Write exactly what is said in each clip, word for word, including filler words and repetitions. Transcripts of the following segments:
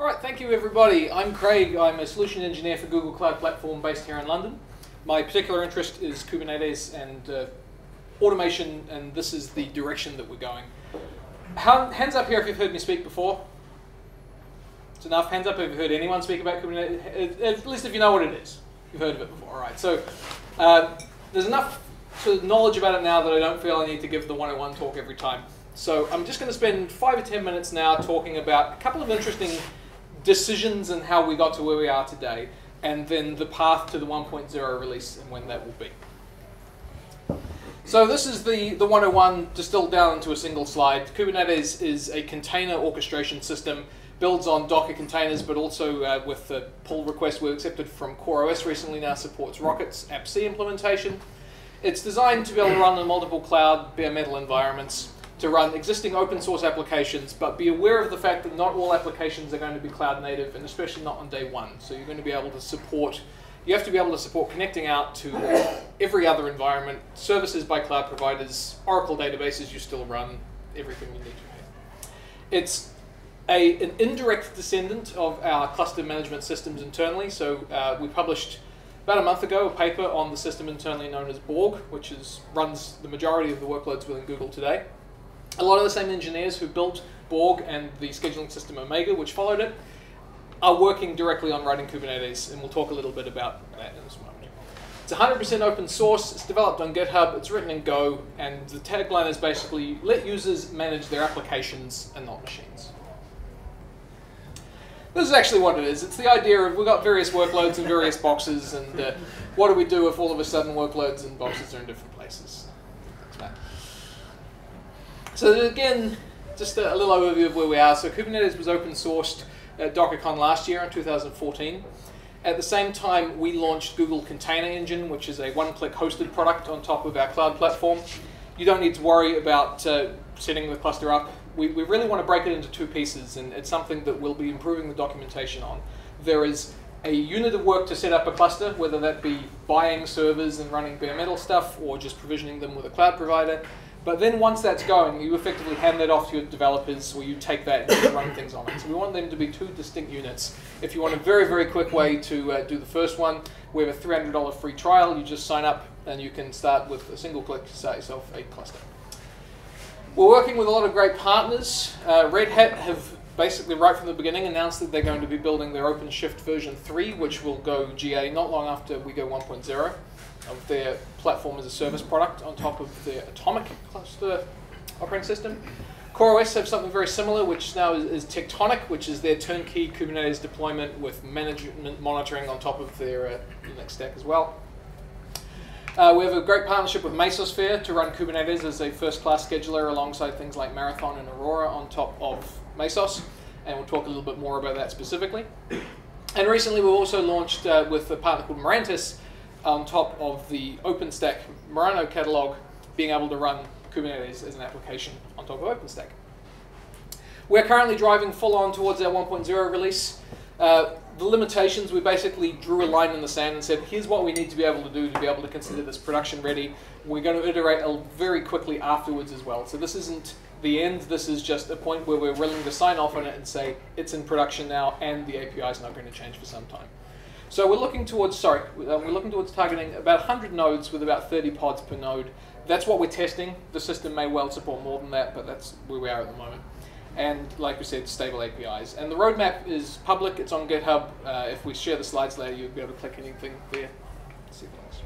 All right, thank you everybody. I'm Craig. I'm a solution engineer for Google Cloud Platform based here in London. My particular interest is Kubernetes and uh, automation, and this is the direction that we're going. How, hands up here if you've heard me speak before. It's enough. Hands up if you've heard anyone speak about Kubernetes, at least if you know what it is. You've heard of it before. All right, so uh, there's enough sort of knowledge about it now that I don't feel I need to give the one oh one talk every time. So I'm just going to spend five or ten minutes now talking about a couple of interesting decisions and how we got to where we are today, and then the path to the one point oh release and when that will be. So this is the, the one oh one distilled down into a single slide. Kubernetes is a container orchestration system, builds on Docker containers, but also uh, with the pull request we accepted from CoreOS recently, now supports Rocket's app C implementation. It's designed to be able to run on multiple cloud bare metal environments, to run existing open source applications, but be aware of the fact that not all applications are going to be cloud native, and especially not on day one. So you're going to be able to support, you have to be able to support connecting out to every other environment, services by cloud providers, Oracle databases you still run, everything you need to have. It's a, an indirect descendant of our cluster management systems internally. So uh, we published about a month ago a paper on the system internally known as Borg, which is, runs the majority of the workloads within Google today. A lot of the same engineers who built Borg and the scheduling system Omega, which followed it, are working directly on writing Kubernetes, and we'll talk a little bit about that in this moment. It's one hundred percent open source, it's developed on GitHub, it's written in Go, and the tagline is basically, let users manage their applications and not machines. This is actually what it is. It's the idea of we've got various workloads in various boxes, and uh, what do we do if all of a sudden workloads and boxes are in different places? That's that. So again, just a little overview of where we are. So Kubernetes was open sourced at DockerCon last year in two thousand fourteen. At the same time, we launched Google Container Engine, which is a one-click hosted product on top of our cloud platform. You don't need to worry about uh, setting the cluster up. We, we really want to break it into two pieces, and it's something that we'll be improving the documentation on. There is a unit of work to set up a cluster, whether that be buying servers and running bare metal stuff or just provisioning them with a cloud provider. But then once that's going, you effectively hand that off to your developers, or you take that and you run things on it. So we want them to be two distinct units. If you want a very, very quick way to uh, do the first one, we have a three hundred dollar free trial. You just sign up and you can start with a single click to start yourself a cluster. We're working with a lot of great partners. Uh, Red Hat have basically right from the beginning announced that they're going to be building their OpenShift version three, which will go G A not long after we go one point oh. Of their platform as a service product on top of their Atomic cluster operating system. CoreOS have something very similar, which now is, is Tectonic, which is their turnkey Kubernetes deployment with management monitoring on top of their uh, Linux stack as well. Uh, we have a great partnership with Mesos to run Kubernetes as a first-class scheduler alongside things like Marathon and Aurora on top of Mesos, and we'll talk a little bit more about that specifically. And recently we've also launched uh, with a partner called Mirantis on top of the OpenStack Murano catalog, being able to run Kubernetes as an application on top of OpenStack. We're currently driving full on towards our one point oh release. Uh, the limitations, we basically drew a line in the sand and said, here's what we need to be able to do to be able to consider this production ready. We're going to iterate very quickly afterwards as well. So this isn't the end, this is just a point where we're willing to sign off on it and say, it's in production now and the A P I is not going to change for some time. So we're looking towards, sorry, we're looking towards targeting about one hundred nodes with about thirty pods per node. That's what we're testing. The system may well support more than that, but that's where we are at the moment. And like we said, stable A P Is. And the roadmap is public, it's on GitHub. Uh, if we share the slides later, you'll be able to click anything there. See things.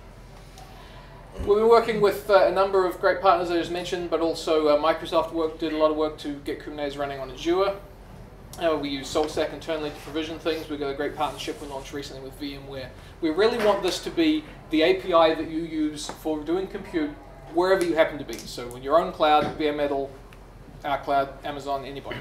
We've been working with uh, a number of great partners I just mentioned, but also uh, Microsoft work, did a lot of work to get Kubernetes running on Azure. Uh, we use SaltStack internally to provision things. We've got a great partnership we launched recently with VMware. We really want this to be the A P I that you use for doing compute wherever you happen to be. So in your own cloud, bare metal, our cloud, Amazon, anybody.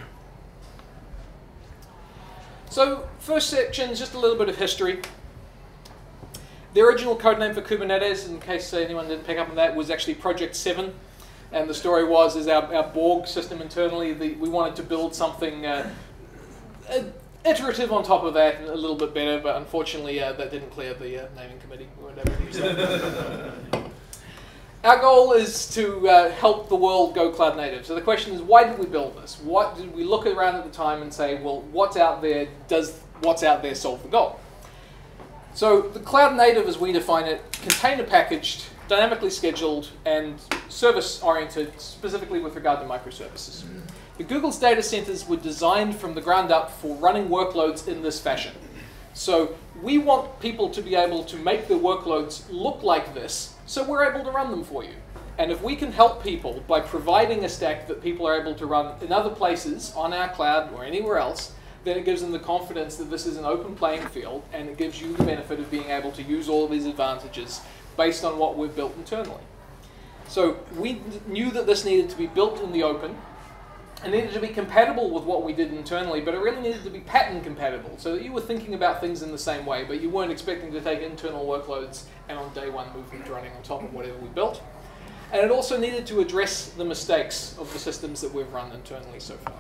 So first section is just a little bit of history. The original code name for Kubernetes, in case anyone didn't pick up on that, was actually Project seven. And the story was, is our, our Borg system internally, the, we wanted to build something uh, Uh, iterative on top of that, and a little bit better, but unfortunately uh, that didn't clear the uh, naming committee. We weren't able to use that. Our goal is to uh, help the world go cloud native. So the question is, why did we build this? What did we look around at the time and say, well, what's out there? Does what's out there solve the goal? So the cloud native, as we define it, container packaged, dynamically scheduled, and service oriented, specifically with regard to microservices. The Google's data centers were designed from the ground up for running workloads in this fashion. So we want people to be able to make their workloads look like this, so we're able to run them for you. And if we can help people by providing a stack that people are able to run in other places, on our cloud or anywhere else, then it gives them the confidence that this is an open playing field, and it gives you the benefit of being able to use all of these advantages based on what we've built internally. So we knew that this needed to be built in the open. It needed to be compatible with what we did internally, but it really needed to be pattern compatible, so that you were thinking about things in the same way, but you weren't expecting to take internal workloads and on day one move them to running on top of whatever we built. And it also needed to address the mistakes of the systems that we've run internally so far.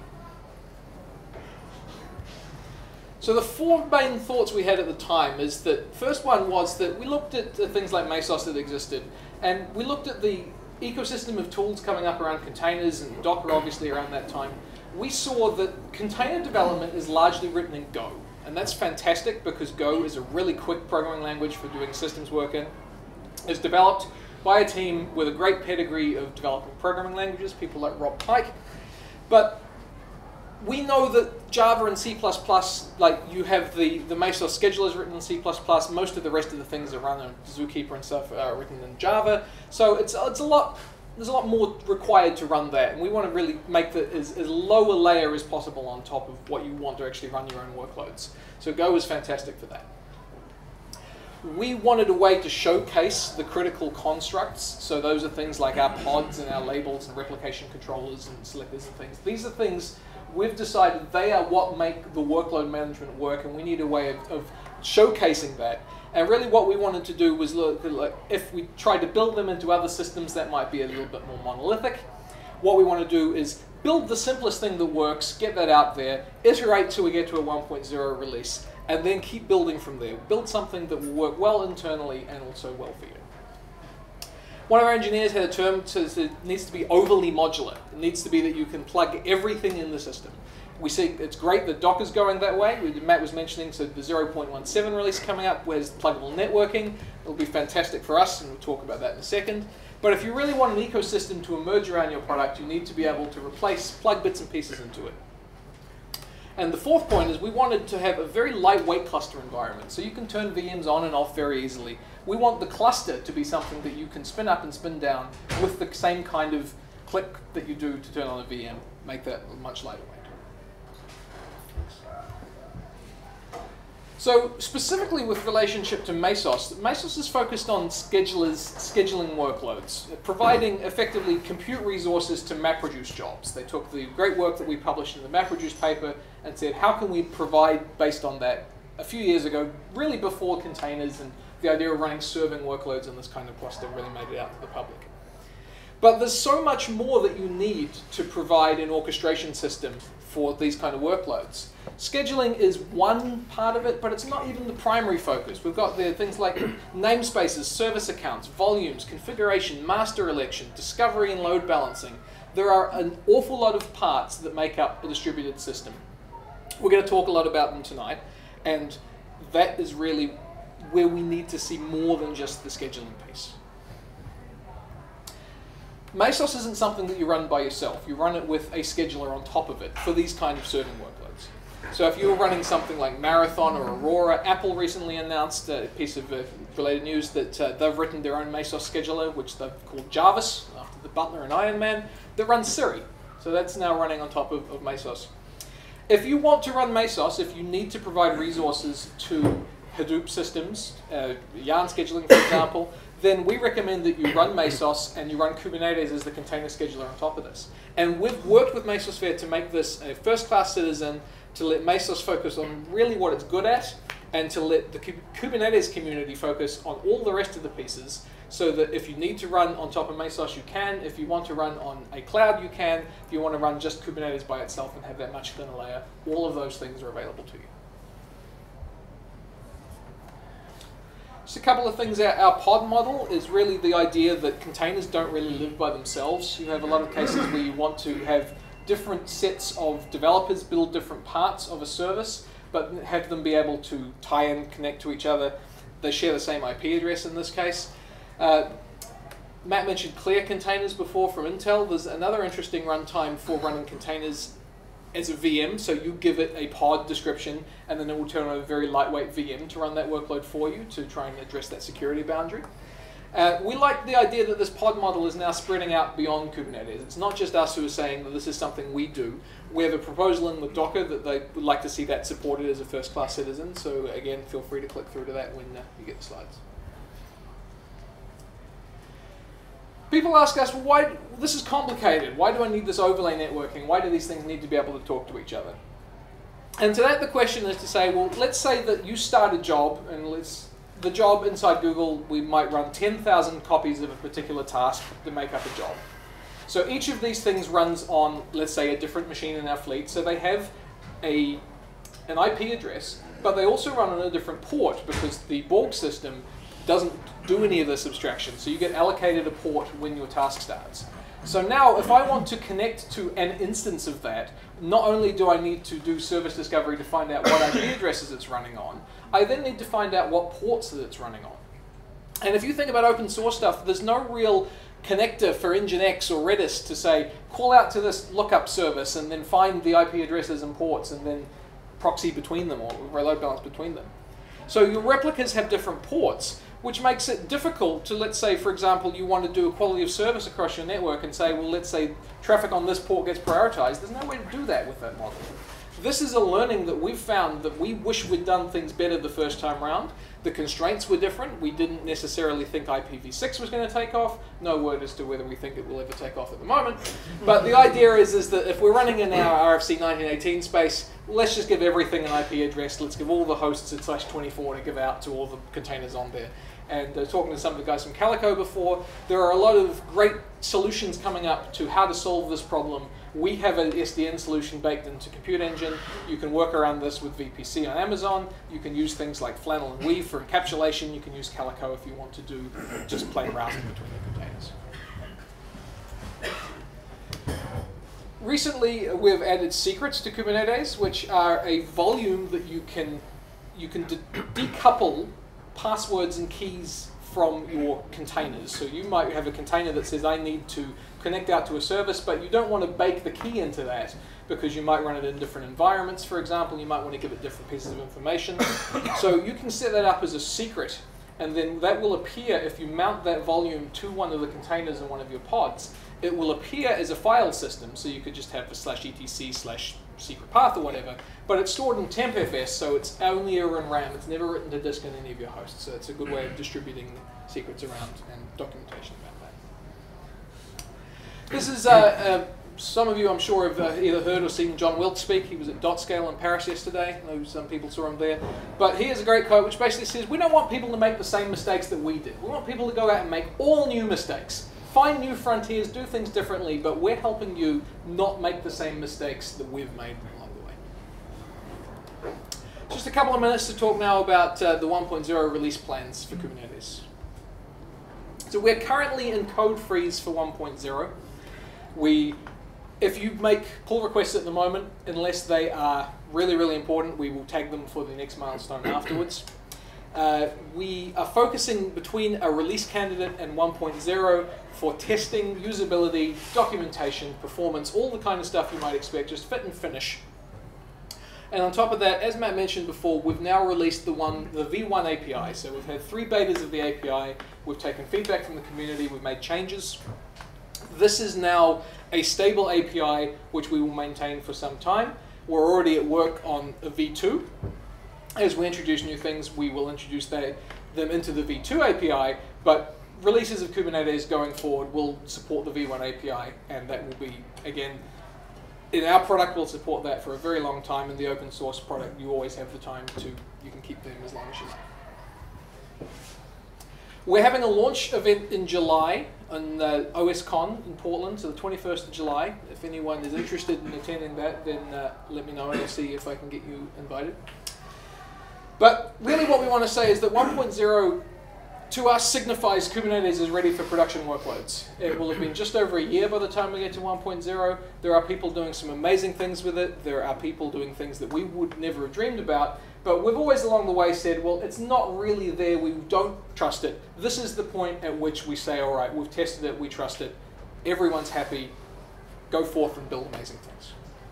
So the four main thoughts we had at the time is that, first one was that we looked at uh, things like Mesos that existed, and we looked at the ecosystem of tools coming up around containers, and Docker obviously around that time. We saw that container development is largely written in Go, and that's fantastic because Go is a really quick programming language for doing systems work in. It's developed by a team with a great pedigree of developing programming languages, people like Rob Pike. But we know that Java and C plus plus, like you have the, the Mesos schedulers written in C plus plus, most of the rest of the things that run on Zookeeper and stuff are written in Java. So it's, it's a lot, there's a lot more required to run that, and we want to really make that as, as low a layer as possible on top of what you want to actually run your own workloads. So Go is fantastic for that. We wanted a way to showcase the critical constructs, so those are things like our pods and our labels and replication controllers and selectors and things. These are things we've decided they are what make the workload management work, and we need a way of, of showcasing that. And really what we wanted to do was look, like, if we tried to build them into other systems, that might be a little bit more monolithic. What we want to do is build the simplest thing that works, get that out there, iterate till we get to a one point oh release, and then keep building from there. Build something that will work well internally and also well for you. One of our engineers had a term to, to, it needs to be overly modular. It needs to be that you can plug everything in the system. We see it's great that Docker's going that way. Matt was mentioning so the zero point one seven release coming up, where's pluggable networking. It'll be fantastic for us, and we'll talk about that in a second. But if you really want an ecosystem to emerge around your product, you need to be able to replace, plug bits and pieces into it. And the fourth point is we wanted to have a very lightweight cluster environment, so you can turn V Ms on and off very easily. We want the cluster to be something that you can spin up and spin down with the same kind of click that you do to turn on a V M, make that much lighter weight. So specifically with relationship to Mesos, Mesos is focused on schedulers scheduling workloads, providing effectively compute resources to MapReduce jobs. They took the great work that we published in the MapReduce paper and said, how can we provide based on that a few years ago, really before containers and the idea of running serving workloads in this kind of cluster really made it out to the public. But there's so much more that you need to provide an orchestration system for these kind of workloads. Scheduling is one part of it, but it's not even the primary focus. We've got there things like namespaces, service accounts, volumes, configuration, master election, discovery and load balancing. There are an awful lot of parts that make up a distributed system. We're going to talk a lot about them tonight, and that is really where we need to see more than just the scheduling piece. Mesos isn't something that you run by yourself. You run it with a scheduler on top of it for these kind of serving workloads. So if you were running something like Marathon or Aurora, Apple recently announced a piece of uh, related news that uh, they've written their own Mesos scheduler, which they've called Jarvis, after the butler in Iron Man, that runs Siri. So that's now running on top of, of Mesos. If you want to run Mesos, if you need to provide resources to Hadoop systems, uh, Yarn scheduling for example, then we recommend that you run Mesos and you run Kubernetes as the container scheduler on top of this. And we've worked with Mesosphere to make this a first-class citizen, to let Mesos focus on really what it's good at, and to let the Kubernetes community focus on all the rest of the pieces, so that if you need to run on top of Mesos, you can. If you want to run on a cloud, you can. If you want to run just Kubernetes by itself and have that much thinner layer, all of those things are available to you. Just a couple of things. Our, our pod model is really the idea that containers don't really live by themselves. You have a lot of cases where you want to have different sets of developers build different parts of a service, but have them be able to tie in, connect to each other. They share the same I P address in this case. Uh, Matt mentioned clear containers before from Intel. There's another interesting runtime for running containers as a V M, so you give it a pod description, and then it will turn on a very lightweight V M to run that workload for you to try and address that security boundary. Uh, we like the idea that this pod model is now spreading out beyond Kubernetes. It's not just us who are saying that this is something we do. We have a proposal in with Docker that they would like to see that supported as a first-class citizen, so again, feel free to click through to that when uh, you get the slides. People ask us, well, why, this is complicated. Why do I need this overlay networking? Why do these things need to be able to talk to each other? And to that, the question is to say, well, let's say that you start a job, and let's, the job inside Google, we might run ten thousand copies of a particular task to make up a job. So each of these things runs on, let's say, a different machine in our fleet. So they have a, an I P address, but they also run on a different port because the Borg system doesn't do any of this abstraction. So you get allocated a port when your task starts. So now if I want to connect to an instance of that, not only do I need to do service discovery to find out what I P addresses it's running on, I then need to find out what ports that it's running on. And if you think about open source stuff, there's no real connector for Nginx or Redis to say, call out to this lookup service and then find the I P addresses and ports and then proxy between them or load balance between them. So your replicas have different ports, which makes it difficult to, let's say, for example, you want to do a quality of service across your network and say, well, let's say traffic on this port gets prioritized. There's no way to do that with that model. This is a learning that we've found that we wish we'd done things better the first time around. The constraints were different. We didn't necessarily think I P v six was going to take off. No word as to whether we think it will ever take off at the moment. But the idea is, is that if we're running in our R F C nineteen eighteen space, let's just give everything an I P address. Let's give all the hosts at slash twenty-four to give out to all the containers on there. And uh, talking to some of the guys from Calico before, there are a lot of great solutions coming up to how to solve this problem. We have an S D N solution baked into Compute Engine. You can work around this with V P C on Amazon. You can use things like Flannel and Weave for encapsulation. You can use Calico if you want to do just plain routing between the containers. Recently, we've added secrets to Kubernetes, which are a volume that you can, you can de decouple passwords and keys from your containers. So you might have a container that says, I need to connect out to a service, but you don't want to bake the key into that because you might run it in different environments, for example. You might want to give it different pieces of information. So you can set that up as a secret, and then that will appear if you mount that volume to one of the containers in one of your pods. It will appear as a file system, so you could just have a slash etc slash secret path or whatever, but it's stored in temp F S, so it's only ever in RAM. It's never written to disk in any of your hosts, so it's a good way of distributing secrets around and documentation about that. This is, uh, uh, some of you I'm sure have uh, either heard or seen John Wilkes speak. He was at DotScale in Paris yesterday. I know some people saw him there. But he has a great quote which basically says, we don't want people to make the same mistakes that we did. We want people to go out and make all new mistakes. Find new frontiers, do things differently, but we're helping you not make the same mistakes that we've made along the way. Just a couple of minutes to talk now about uh, the one point oh release plans for Kubernetes. So we're currently in code freeze for one point oh. We, if you make pull requests at the moment, unless they are really, really important, we will tag them for the next milestone afterwards. Uh, we are focusing between a release candidate and one point oh for testing, usability, documentation, performance, all the kind of stuff you might expect, just fit and finish. And on top of that, as Matt mentioned before, we've now released the one, the v one A P I. So we've had three betas of the A P I. We've taken feedback from the community. We've made changes. This is now a stable A P I, which we will maintain for some time. We're already at work on a v two. As we introduce new things, we will introduce that, them into the v two A P I, but releases of Kubernetes going forward will support the v one A P I, and that will be, again, in our product, we'll support that for a very long time. In the open source product, you always have the time to, you can keep them as long as you like. We're having a launch event in July on uh, OSCon in Portland, so the twenty-first of July. If anyone is interested in attending that, then uh, let me know and I'll see if I can get you invited. But really what we want to say is that one point oh to us signifies Kubernetes is ready for production workloads. It will have been just over a year by the time we get to one point oh. There are people doing some amazing things with it. There are people doing things that we would never have dreamed about. But we've always along the way said, well, it's not really there. We don't trust it. This is the point at which we say, all right, we've tested it. We trust it. Everyone's happy. Go forth and build amazing things.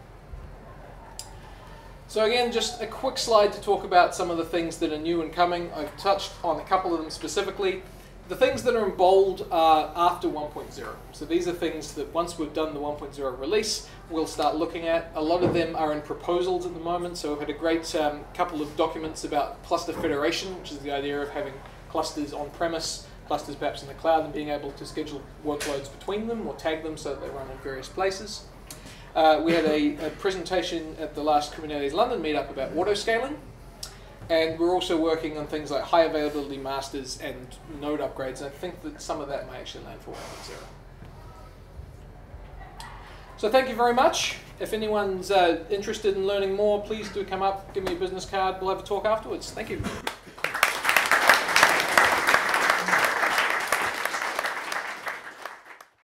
So again, just a quick slide to talk about some of the things that are new and coming. I've touched on a couple of them specifically. The things that are in bold are after one point oh. So these are things that once we've done the one point oh release, we'll start looking at. A lot of them are in proposals at the moment. So we've had a great um, couple of documents about cluster federation, which is the idea of having clusters on-premise, clusters perhaps in the cloud, and being able to schedule workloads between them or tag them so that they run in various places. Uh, we had a, a presentation at the last Kubernetes London meetup about auto-scaling. And we're also working on things like high availability masters and node upgrades. And I think that some of that may actually land for one point oh. So thank you very much. If anyone's uh, interested in learning more, please do come up, give me a business card. We'll have a talk afterwards. Thank you.